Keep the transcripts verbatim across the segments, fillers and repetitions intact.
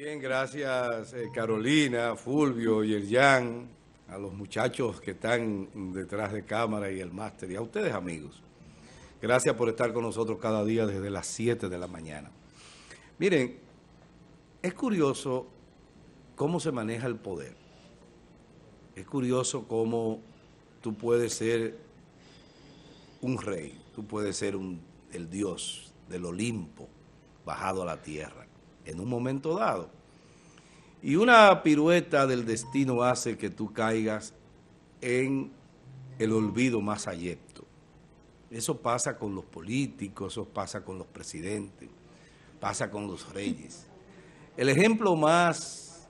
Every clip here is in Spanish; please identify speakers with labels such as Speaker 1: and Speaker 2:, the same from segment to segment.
Speaker 1: Bien, gracias eh, Carolina, Fulvio y el Jan, a los muchachos que están detrás de cámara y el máster, y a ustedes amigos. Gracias por estar con nosotros cada día desde las siete de la mañana. Miren, es curioso cómo se maneja el poder. Es curioso cómo tú puedes ser un rey, tú puedes ser un, el dios del Olimpo bajado a la tierra en un momento dado. Y una pirueta del destino hace que tú caigas en el olvido más abyecto. Eso pasa con los políticos, eso pasa con los presidentes, pasa con los reyes. El ejemplo más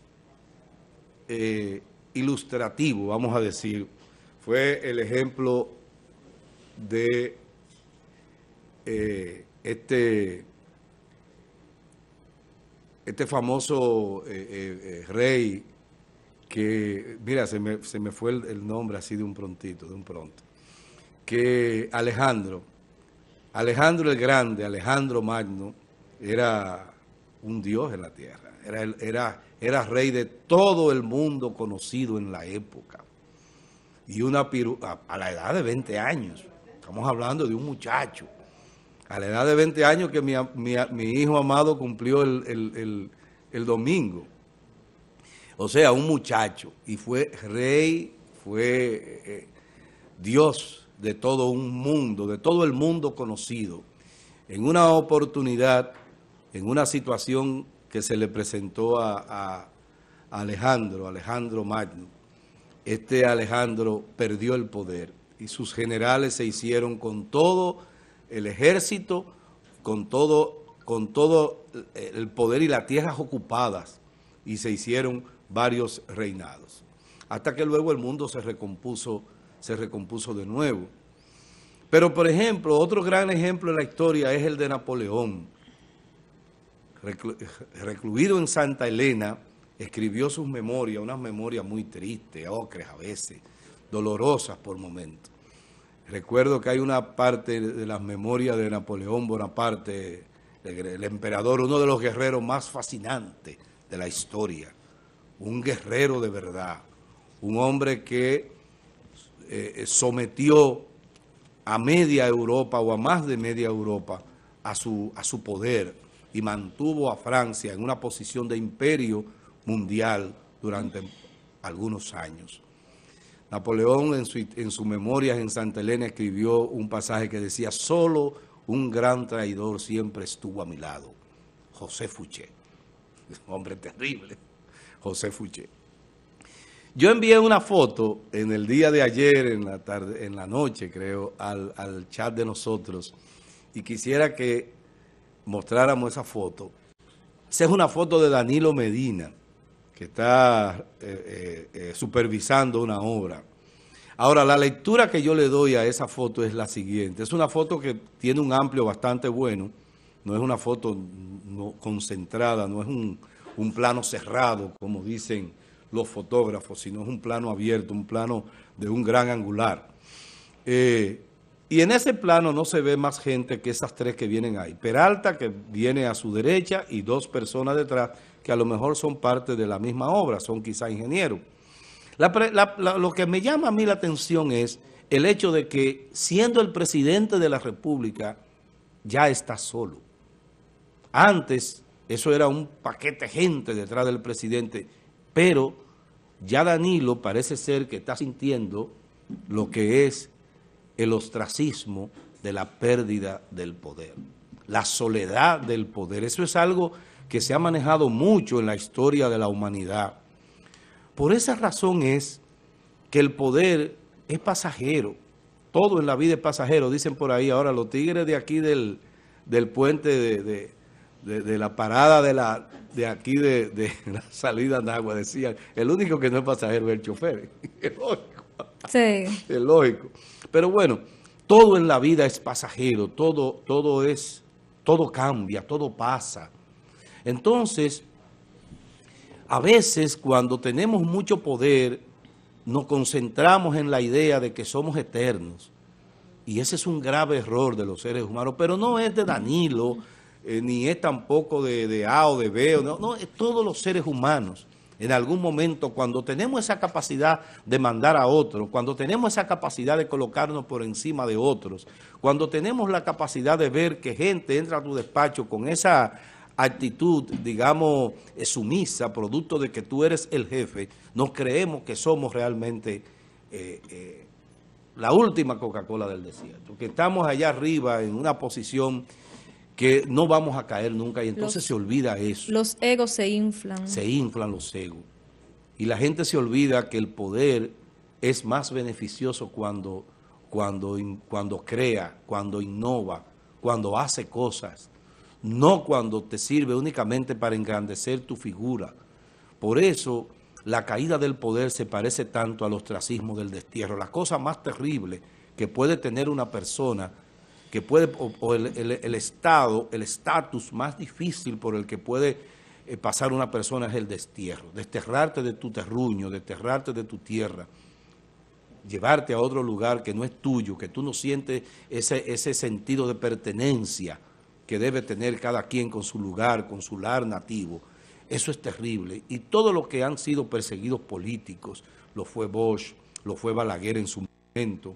Speaker 1: eh, ilustrativo, vamos a decir, fue el ejemplo de eh, este... Este famoso eh, eh, eh, rey que, mira, se me, se me fue el, el nombre así de un prontito, de un pronto, que Alejandro, Alejandro el Grande, Alejandro Magno, era un dios en la tierra, era, era, era rey de todo el mundo conocido en la época. Y una piru, a, a la edad de veinte años, estamos hablando de un muchacho, a la edad de veinte años que mi, mi, mi hijo amado cumplió el, el, el, el domingo. O sea, un muchacho. Y fue rey, fue eh, Dios de todo un mundo, de todo el mundo conocido. En una oportunidad, en una situación que se le presentó a, a, a Alejandro, Alejandro Magno, este Alejandro perdió el poder y sus generales se hicieron con todo el ejército, con todo, con todo el poder y las tierras ocupadas, y se hicieron varios reinados. Hasta que luego el mundo se recompuso, se recompuso de nuevo. Pero, por ejemplo, otro gran ejemplo de la historia es el de Napoleón. Reclu, recluido en Santa Elena, escribió sus memorias, unas memorias muy tristes, ocres a veces, dolorosas por momentos. Recuerdo que hay una parte de las memorias de Napoleón Bonaparte, el emperador, uno de los guerreros más fascinantes de la historia, un guerrero de verdad, un hombre que eh, sometió a media Europa o a más de media Europa a su, a su poder y mantuvo a Francia en una posición de imperio mundial durante algunos años. Napoleón en su, en sus memorias en Santa Elena escribió un pasaje que decía: solo un gran traidor siempre estuvo a mi lado, José Fouché. Un hombre terrible, José Fouché. Yo envié una foto en el día de ayer, en la tarde, en la noche creo, al, al chat de nosotros, y quisiera que mostráramos esa foto. Esa es una foto de Danilo Medina, que está eh, eh, supervisando una obra. Ahora, la lectura que yo le doy a esa foto es la siguiente. Es una foto que tiene un amplio bastante bueno, no es una foto no, concentrada, no es un, un plano cerrado, como dicen los fotógrafos, sino es un plano abierto, un plano de un gran angular. Eh, y en ese plano no se ve más gente que esas tres que vienen ahí. Peralta, que viene a su derecha, y dos personas detrás, que a lo mejor son parte de la misma obra, son quizá ingenieros. La, la, la, lo que me llama a mí la atención es el hecho de que, siendo el presidente de la República, ya está solo. Antes, eso era un paquete de gente detrás del presidente, pero ya Danilo parece ser que está sintiendo lo que es el ostracismo de la pérdida del poder, la soledad del poder. Eso es algo que se ha manejado mucho en la historia de la humanidad. Por esa razón es que el poder es pasajero. Todo en la vida es pasajero, dicen por ahí. Ahora, los tigres de aquí del, del puente, de, de, de, de la parada de, la, de aquí de, de la salida de agua, decían, el único que no es pasajero es el chofer. Es lógico.
Speaker 2: Sí.
Speaker 1: Es lógico. Pero bueno, todo en la vida es pasajero, todo, todo es, todo cambia, todo pasa. Entonces, a veces cuando tenemos mucho poder, nos concentramos en la idea de que somos eternos. Y ese es un grave error de los seres humanos, pero no es de Danilo, eh, ni es tampoco de, de A o de B, no, no, es todos los seres humanos. En algún momento, cuando tenemos esa capacidad de mandar a otros, cuando tenemos esa capacidad de colocarnos por encima de otros, cuando tenemos la capacidad de ver que gente entra a tu despacho con esa actitud, digamos, sumisa, producto de que tú eres el jefe, nos creemos que somos realmente eh, eh, la última Coca-Cola del desierto, que estamos allá arriba en una posición que no vamos a caer nunca, y entonces los, se olvida eso.
Speaker 2: Los egos se inflan.
Speaker 1: Se inflan los egos. Y la gente se olvida que el poder es más beneficioso cuando, cuando, cuando crea, cuando innova, cuando hace cosas, no cuando te sirve únicamente para engrandecer tu figura. Por eso la caída del poder se parece tanto al ostracismo del destierro. La cosa más terrible que puede tener una persona, que puede, o, o el, el, el estado, el estatus más difícil por el que puede eh, pasar una persona es el destierro. Desterrarte de tu terruño, desterrarte de tu tierra, llevarte a otro lugar que no es tuyo, que tú no sientes ese, ese sentido de pertenencia que debe tener cada quien con su lugar, con su lar nativo. Eso es terrible. Y todos los que han sido perseguidos políticos, lo fue Bosch, lo fue Balaguer en su momento.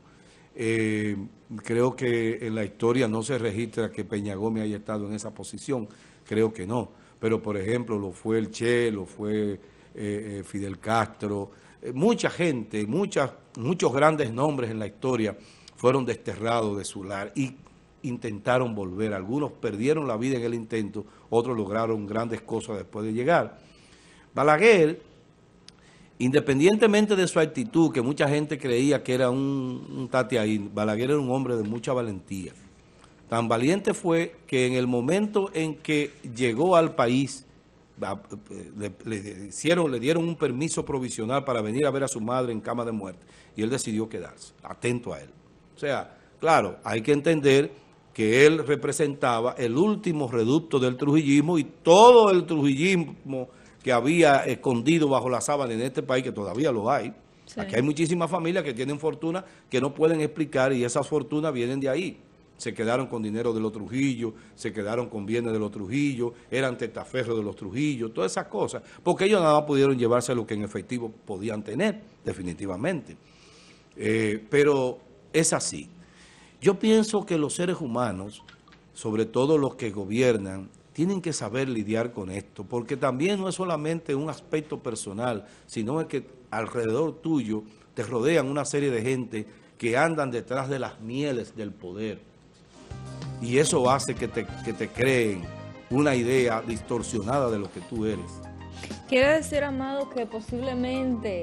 Speaker 1: Eh, creo que en la historia no se registra que Peña Gómez haya estado en esa posición, creo que no. Pero, por ejemplo, lo fue el Che, lo fue eh, eh, Fidel Castro. Eh, mucha gente, muchas, muchos grandes nombres en la historia fueron desterrados de su lar y intentaron volver. Algunos perdieron la vida en el intento, otros lograron grandes cosas después de llegar. Balaguer, independientemente de su actitud, que mucha gente creía que era un, un tate ahí, Balaguer era un hombre de mucha valentía. Tan valiente fue que en el momento en que llegó al país, le, le, hicieron, le dieron un permiso provisional para venir a ver a su madre en cama de muerte, y él decidió quedarse, atento a él. O sea, claro, hay que entender que él representaba el último reducto del trujillismo y todo el trujillismo que había escondido bajo la sábana en este país, que todavía lo hay. Sí. Aquí hay muchísimas familias que tienen fortuna que no pueden explicar, y esas fortunas vienen de ahí. Se quedaron con dinero de los Trujillo, se quedaron con bienes de los Trujillo, eran testaferros de los Trujillo, todas esas cosas, porque ellos nada más pudieron llevarse lo que en efectivo podían tener, definitivamente. Eh, pero es así. Yo pienso que los seres humanos, sobre todo los que gobiernan, tienen que saber lidiar con esto, porque también no es solamente un aspecto personal, sino es que alrededor tuyo te rodean una serie de gente que andan detrás de las mieles del poder. Y eso hace que te, que te creen una idea distorsionada de lo que tú eres.
Speaker 2: Quiere decir, Amado, que posiblemente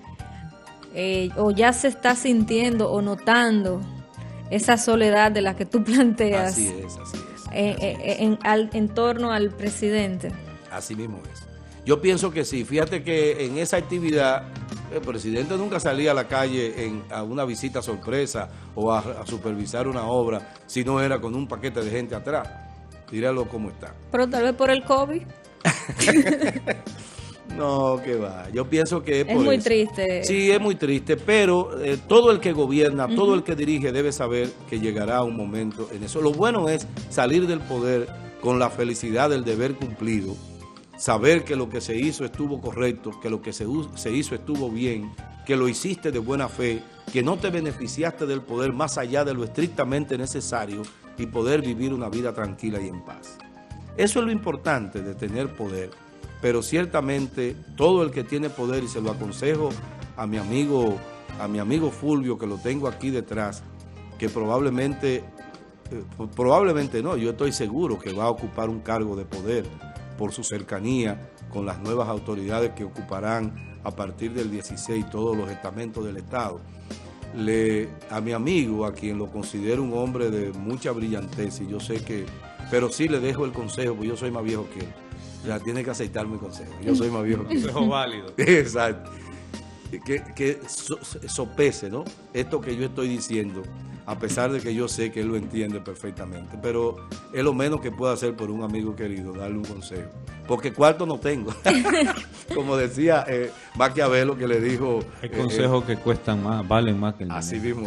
Speaker 2: eh, o ya se está sintiendo o notando esa soledad de la que tú planteas.
Speaker 1: Así es, así es.
Speaker 2: Eh,
Speaker 1: así
Speaker 2: eh,
Speaker 1: es.
Speaker 2: En, al, en torno al presidente.
Speaker 1: Así mismo es. Yo pienso que sí. Fíjate que en esa actividad el presidente nunca salía a la calle en, a una visita sorpresa o a, a supervisar una obra, si no era con un paquete de gente atrás. Míralo cómo está.
Speaker 2: Pero tal vez por el COVID.
Speaker 1: No, que va. Yo pienso que es,
Speaker 2: es
Speaker 1: por
Speaker 2: muy
Speaker 1: eso.
Speaker 2: triste.
Speaker 1: Sí, es muy triste, pero eh, todo el que gobierna, uh-huh. todo el que dirige debe saber que llegará un momento en eso. Lo bueno es salir del poder con la felicidad del deber cumplido, saber que lo que se hizo estuvo correcto, que lo que se, se hizo estuvo bien, que lo hiciste de buena fe, que no te beneficiaste del poder más allá de lo estrictamente necesario y poder vivir una vida tranquila y en paz. Eso es lo importante de tener poder. Pero ciertamente todo el que tiene poder, y se lo aconsejo a mi amigo, a mi amigo Fulvio, que lo tengo aquí detrás, que probablemente, eh, probablemente no, yo estoy seguro que va a ocupar un cargo de poder por su cercanía con las nuevas autoridades que ocuparán a partir del dieciséis todos los estamentos del Estado. Le, a mi amigo, a quien lo considero un hombre de mucha brillantez, y yo sé que, pero sí le dejo el consejo, porque yo soy más viejo que él. Ya tiene que aceptar mi consejo. Yo soy más viejo que él.
Speaker 3: Consejo válido.
Speaker 1: Exacto. Que, que so, sopese, ¿no? Esto que yo estoy diciendo, a pesar de que yo sé que él lo entiende perfectamente. Pero es lo menos que puedo hacer por un amigo querido, darle un consejo. Porque cuarto no tengo. Como decía eh, Maquiavelo, que le dijo...
Speaker 3: Hay consejos
Speaker 1: eh,
Speaker 3: que cuestan más, valen más que el dinero.
Speaker 1: Así mismo es.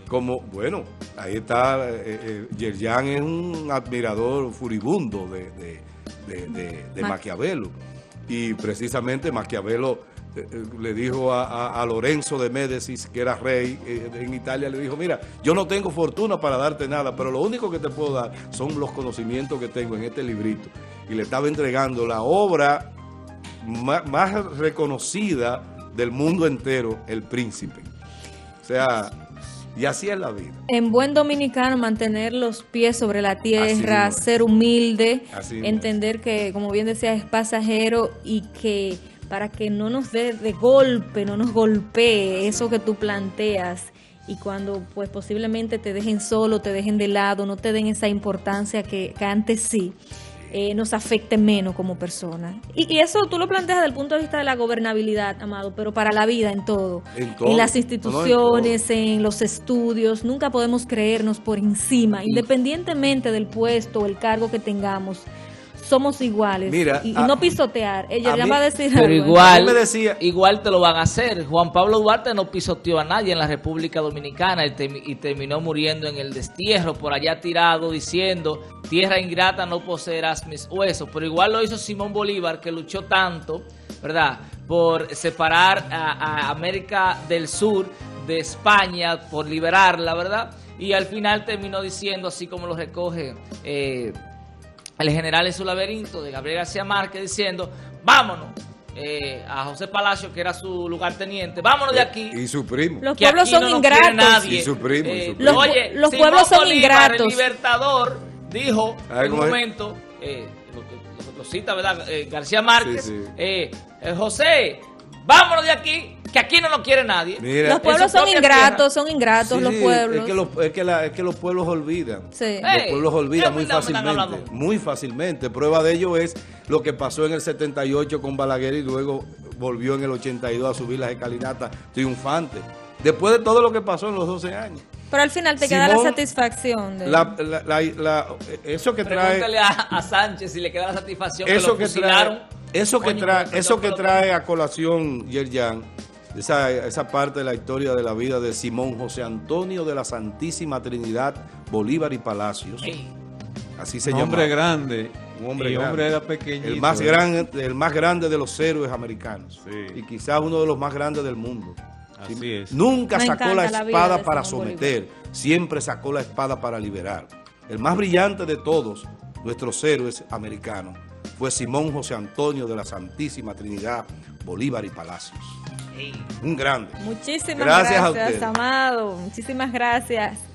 Speaker 1: como, bueno, ahí está, eh, eh, Yerjan es un admirador furibundo de, de, de, de, de
Speaker 2: Ma-
Speaker 1: Maquiavelo, y precisamente Maquiavelo eh, eh, le dijo a, a, a Lorenzo de Médicis, que era rey eh, en Italia, le dijo, mira, yo no tengo fortuna para darte nada, pero lo único que te puedo dar son los conocimientos que tengo en este librito, y le estaba entregando la obra más, más reconocida del mundo entero, El Príncipe. O sea, y así es la vida.
Speaker 2: En buen dominicano, mantener los pies sobre la tierra,
Speaker 1: Así mismo es.
Speaker 2: ser humilde,
Speaker 1: Así mismo
Speaker 2: entender que, como bien decía, es pasajero y que para que no nos dé de golpe, no nos golpee eso que tú planteas y cuando pues posiblemente te dejen solo, te dejen de lado, no te den esa importancia que, que antes sí. Eh, nos afecte menos como persona. Y, y eso tú lo planteas desde el punto de vista de la gobernabilidad, Amado, pero para la vida en todo.
Speaker 1: En todo.
Speaker 2: En las
Speaker 1: No,
Speaker 2: instituciones,
Speaker 1: en
Speaker 2: en los estudios, nunca podemos creernos por encima, independientemente del puesto o el cargo que tengamos. Somos iguales.
Speaker 1: Mira,
Speaker 2: y, y
Speaker 1: a-
Speaker 2: no pisotear. Ella
Speaker 1: a
Speaker 2: ya
Speaker 1: mí-
Speaker 2: va a decir
Speaker 3: Pero
Speaker 2: algo.
Speaker 3: igual,
Speaker 1: me decía-
Speaker 3: igual te lo van a hacer. Juan Pablo Duarte no pisoteó a nadie en la República Dominicana y, termi- y terminó muriendo en el destierro, por allá tirado diciendo, tierra ingrata no poseerás mis huesos. Pero igual lo hizo Simón Bolívar, que luchó tanto, ¿verdad?, por separar a, a América del Sur de España, por liberarla, ¿verdad? Y al final terminó diciendo, así como lo recoge eh, el general en su laberinto de Gabriel García Márquez, diciendo, vámonos, eh, a José Palacio, que era su lugarteniente, vámonos de aquí.
Speaker 1: Y su primo.
Speaker 2: Los
Speaker 3: que
Speaker 2: pueblos
Speaker 3: aquí
Speaker 2: son
Speaker 3: no nos quiere
Speaker 2: ingratos.
Speaker 3: nadie.
Speaker 1: Y su primo, y su
Speaker 3: Eh,
Speaker 1: primo.
Speaker 2: Los-
Speaker 3: Oye,
Speaker 2: los
Speaker 3: Simón
Speaker 2: pueblos son
Speaker 3: Bolívar,
Speaker 2: ingratos.
Speaker 3: el libertador, dijo
Speaker 1: Ay,
Speaker 3: en un
Speaker 1: ¿cómo es?
Speaker 3: momento, eh, lo, lo- lo cita, ¿verdad?, eh, García Márquez,
Speaker 1: Sí, sí.
Speaker 3: eh, eh, José, vámonos de aquí, que aquí no nos quiere nadie.
Speaker 1: Mira,
Speaker 2: Los pueblos
Speaker 3: en su
Speaker 2: son
Speaker 3: propia
Speaker 2: ingratos,
Speaker 3: tierra.
Speaker 2: son ingratos
Speaker 1: Sí,
Speaker 2: los pueblos.
Speaker 1: Es que, los, es, que la- es que los pueblos olvidan.
Speaker 2: Sí.
Speaker 1: Los
Speaker 3: Hey,
Speaker 1: pueblos olvidan
Speaker 3: ¿qué
Speaker 1: muy
Speaker 3: me están
Speaker 1: fácilmente.
Speaker 3: hablando?
Speaker 1: Muy fácilmente. Prueba de ello es lo que pasó en el setenta y ocho con Balaguer y luego volvió en el ochenta y dos a subir las escalinatas triunfantes. Después de todo lo que pasó en los doce años.
Speaker 2: Pero al final te queda
Speaker 1: Simón,
Speaker 2: la satisfacción. De...
Speaker 1: La, la- la- la- eso que trae...
Speaker 3: Pregúntale a, a Sánchez si le queda la satisfacción
Speaker 1: Eso
Speaker 3: que
Speaker 1: que
Speaker 3: lo fusilaron.
Speaker 1: trae, eso que
Speaker 3: Coño,
Speaker 1: trae,
Speaker 3: pero
Speaker 1: eso que
Speaker 3: pero-
Speaker 1: trae a colación Yerjan, esa, esa parte de la historia de la vida de Simón José Antonio de la Santísima Trinidad Bolívar y Palacios,
Speaker 3: Ey,
Speaker 1: así se
Speaker 4: Un
Speaker 1: llama.
Speaker 4: hombre grande.
Speaker 1: Un hombre
Speaker 4: y
Speaker 1: grande.
Speaker 4: hombre era pequeñito.
Speaker 1: El más
Speaker 4: ¿eh?
Speaker 1: grande, el más grande de los héroes americanos,
Speaker 4: Sí.
Speaker 1: y quizás uno de los más grandes del mundo.
Speaker 4: Así es.
Speaker 1: Nunca
Speaker 2: Me
Speaker 1: sacó
Speaker 2: encanta
Speaker 1: la
Speaker 2: la vida
Speaker 1: espada
Speaker 2: de
Speaker 1: para
Speaker 2: Simón
Speaker 1: someter, siempre sacó la espada para liberar. El más brillante de todos nuestros héroes americanos fue Simón José Antonio de la Santísima Trinidad Bolívar y Palacios.
Speaker 3: ey.
Speaker 1: Un grande.
Speaker 2: Muchísimas
Speaker 1: Gracias
Speaker 2: gracias,
Speaker 1: a ustedes.
Speaker 2: Amado. Muchísimas gracias.